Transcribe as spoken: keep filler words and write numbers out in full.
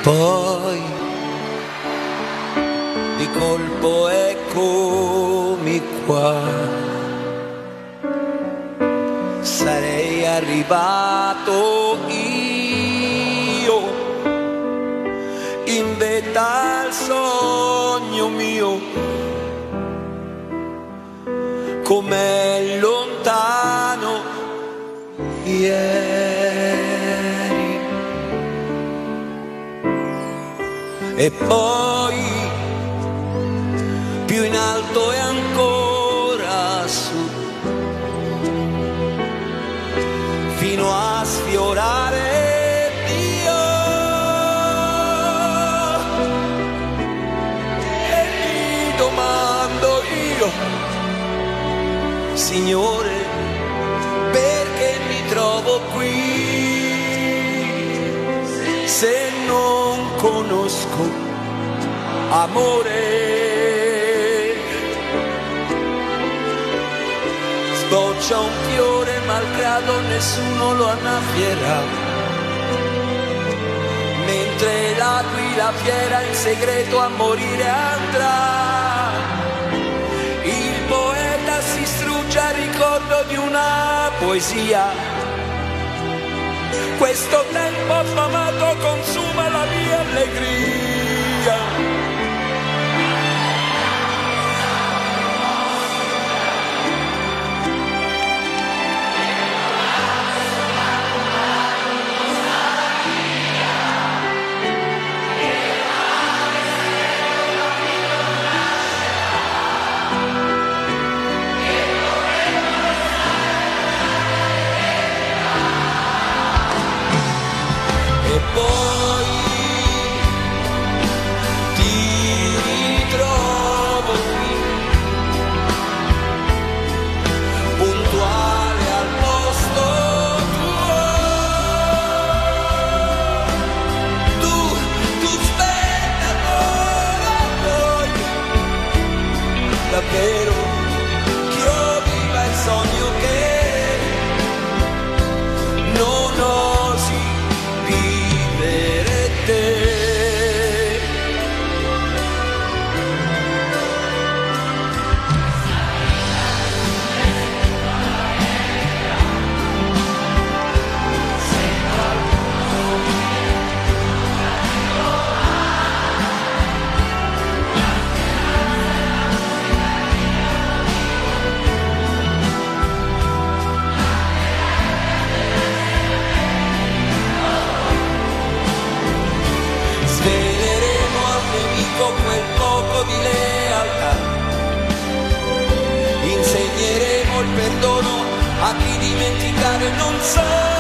poi di colpo eccomi qua, sarei arrivato io in vetta al sogno mio, com'è lontano ieri. E poi più in alto e ancora su, fino a sfiorare Dio. E gli domando io, Signore, perché mi trovo qui se non conosco amore? Sboccia un fiore, malgrado nessuno lo annaffiera, mentre l'aquila fiera in segreto a morire andrà. Il poeta si strugge al ricordo di una poesia, questo tempo affamato consuma la mia allegria. E poi ti ritrovo qui, puntuale al posto tuo. Tu, tu spettatore, poi davvero che io viva il sogno che non osi vivere te. Sveleremo al nemico quel poco di lealtà, insegneremo il perdono a chi dimenticare non sa.